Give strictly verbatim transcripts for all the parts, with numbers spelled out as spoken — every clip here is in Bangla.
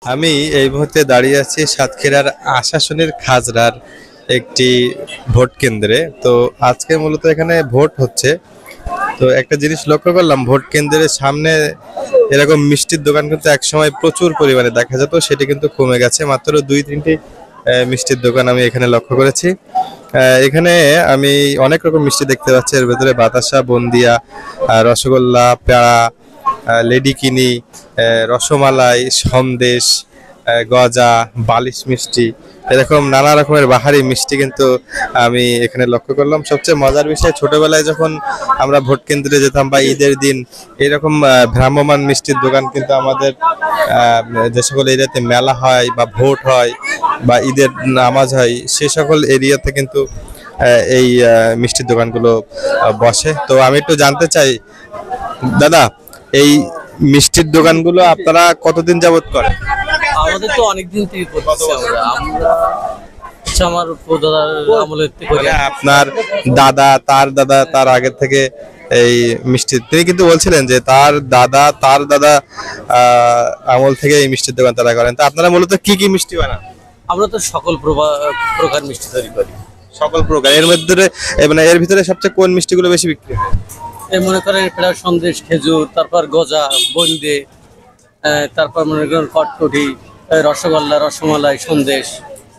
আমি এই মুহূর্তে দাঁড়িয়ে আছি সাতক্ষীরার আশাশুনির খাজরার একটি ভোট কেন্দ্রে। তো আজকে মূলত এখানে ভোট হচ্ছে। তো একটা জিনিস লক্ষ্য করলাম, ভোট কেন্দ্রের সামনে এরকম মিষ্টির দোকান কিন্তু একসময় প্রচুর পরিমাণে দেখা যেত, সেটি কিন্তু কমে গেছে। মাত্র দুই তিনটি আহ, মিষ্টির দোকান আমি এখানে লক্ষ্য করেছি। আহ, এখানে আমি অনেক রকম মিষ্টি দেখতে পাচ্ছি। এর ভেতরে বাতাসা, বুন্দিয়া, আহ, রসগোল্লা, পেড়া, আহ, লেডিকিনি, আহ, রসমালাই, সন্দেশ, আহ, গজা, বালিশ মিষ্টি, এরকম নানা রকমের বাহারি মিষ্টি কিন্তু আমি এখানে লক্ষ্য করলাম। সবচেয়ে মজার বিষয়, ছোটবেলায় যখন আমরা ভোট কেন্দ্রে যেতাম বা ঈদের দিন, এরকম আহ, ভ্রাম্যমাণ মিষ্টির দোকান কিন্তু আমাদের আহ, যে সকল এরিয়াতে মেলা হয় বা ভোট হয় বা ঈদের নামাজ হয়, সে সকল এরিয়াতে কিন্তু আহ, এই আহ, মিষ্টির দোকানগুলো আহ, বসে। তো আমি একটু জানতে চাই, দাদা, এই মিষ্টির দোকানগুলো আপনারা কতদিন যাবত করেন? আমাদের তো অনেকদিন থেকে করতেছি আমরা আমরা হচ্ছে আমার দাদার আমলের থেকে করি। মানে আপনার দাদা, তার দাদা, তার আগের থেকে এই মিষ্টি, তিনি কিন্তু বলছিলেন যে তার দাদা তার দাদা আহ, আমল থেকে এই মিষ্টির দোকান তারা করেন। তো আপনারা মূলত কি কি মিষ্টি বানান? আমরা তো সকল প্রবা- প্রকার মিষ্টি তৈরি করি। সকল প্রকার। এর মধ্যে এ মানে এর ভিতরে সবচেয়ে কোন মিষ্টিগুলো বেশি বিক্রি হয়? এই মনে করেন পেড়া, সন্দেশ, খেজুর, তারপর গজা, বন্দে, আহ, তারপর মনে করেন কটকটি, আহ, রসগোল্লা, রসমালাই, সন্দেশ,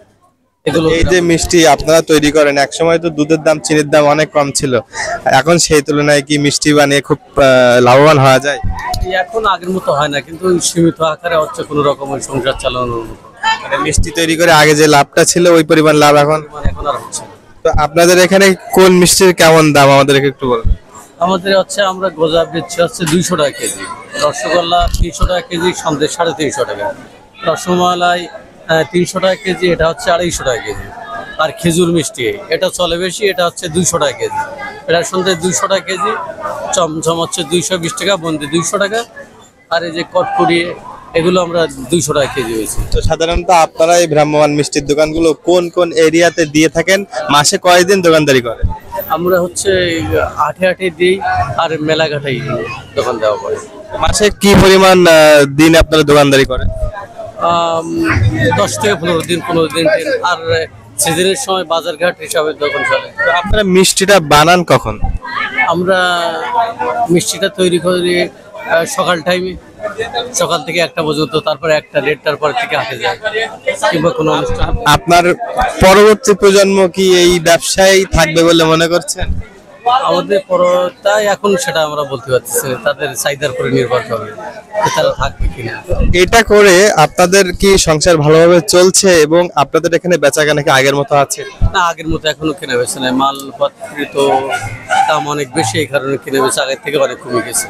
এগুলো এই যে মিষ্টি আপনারা তৈরি করেন, একসময় তো দুধের দাম, চিনির দাম অনেক কম ছিল, এখন সেই তুলনায় কি মিষ্টি বানিয়ে খুব আহ, লাভবান হওয়া যায়? এখন আগের মতো হয় না, কিন্তু সীমিত আকারে হচ্ছে কোনো রকমের সংসার চালানোর মতো। মানে মিষ্টি তৈরি করে আগে যে লাভটা ছিল ওই পরিমাণ লাভ এখন? মানে এখন আর হচ্ছে না। তো আপনাদের এখানে কোন মিষ্টির কেমন দাম আমাদেরকে একটু বলবেন? আমাদের হচ্ছে আমরা গজা বেচছি হচ্ছে দুইশো টাকা কেজি, রসগোল্লা তিনশো টাকা কেজি, সন্দেশ সাড়ে তিনশো টাকা, রসমালাই তিনশো টাকা কেজি, এটা হচ্ছে আড়াইশো টাকা কেজি। আর খেজুর মিষ্টি এটা চলে বেশি, এটা হচ্ছে দুইশো টাকা কেজি, এটা সন্দেশ দুইশো টাকা কেজি, চমচম হচ্ছে দুইশো বিশ টাকা, বন্দি দুইশো টাকা, আর এই যে কটকুড়ি এগুলো আমরা দুইশো টাকা কেজি হয়েছে। তো সাধারণত আপনারা এই ভ্রাম্যমাণ মিষ্টির দোকানগুলো কোন কোন এরিয়াতে দিয়ে থাকেন? মাসে কয়দিন দোকানদারি করেন? আমরা হচ্ছে আঠে আঠে দিই, আর মেলাঘাটাই দোকান দেওয়া পড়ে। মাসে কি পরিমাণ আহ, দিন আপনারা দোকানদারি করেন? আম, দশ থেকে পনেরো দিন পনেরো দিন ট্রেন, আর সিজনের সময় বাজারঘাট হিসাবে দোকান চলে। তো আপনারা মিষ্টিটা বানান কখন? আমরা মিষ্টিটা তৈরি করি আহ, সকাল টাইমে, সকাল থেকে একটা পর্যন্ত, তারপরে একটা দেড়টার পর থেকে হাটে যায় কিংবা কোনো অনুষ্ঠান। আপনার পরবর্তী প্রজন্ম কি এই ব্যবসায় থাকবে বলে মনে করছেন? আমাদের পরতাই এখন সেটা আমরা বলতে পারতেছি না, তাদের চাহিদার উপরে নির্ভর করবে যে তারা থাকবে কিনা। এটা করে আপনাদের কি সংসার ভালোভাবে চলছে এবং আপনাদের এখানে বেচাকেনা কি আগের মতো আছে? না, আগের মতো এখনো কেনা বেছে নাই, মালপত্র তো দাম অনেক বেশি, এই কারণে কেনা বেছে আগের থেকে অনেক কমে গেছে।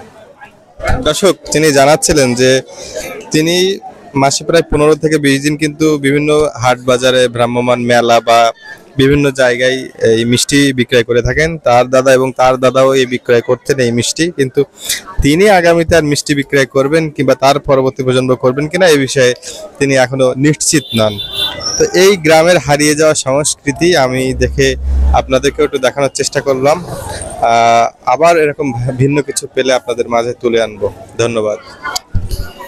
দর্শক, তিনি জানাচ্ছিলেন যে তিনি মাসে প্রায় পনেরো থেকে বিশ দিন কিন্তু বিভিন্ন হাট বাজারে, ভ্রাম্যমাণ মেলা বা বিভিন্ন জায়গায় এই মিষ্টি বিক্রয় করে থাকেন। তার দাদা এবং তার দাদাও এই বিক্রয় করতেন এই মিষ্টি, কিন্তু তিনি আগামীতে আর মিষ্টি বিক্রয় করবেন কিংবা তার পরবর্তী প্রজন্ম করবেন কিনা এই বিষয়ে তিনি এখনো নিশ্চিত নন। তো এই গ্রামের হারিয়ে যাওয়া সংস্কৃতি আমি দেখে আপনাদেরকেও একটু দেখানোর চেষ্টা করলাম। আহ আবার এরকম ভিন্ন কিছু পেলে আপনাদের মাঝে তুলে আনবো। ধন্যবাদ।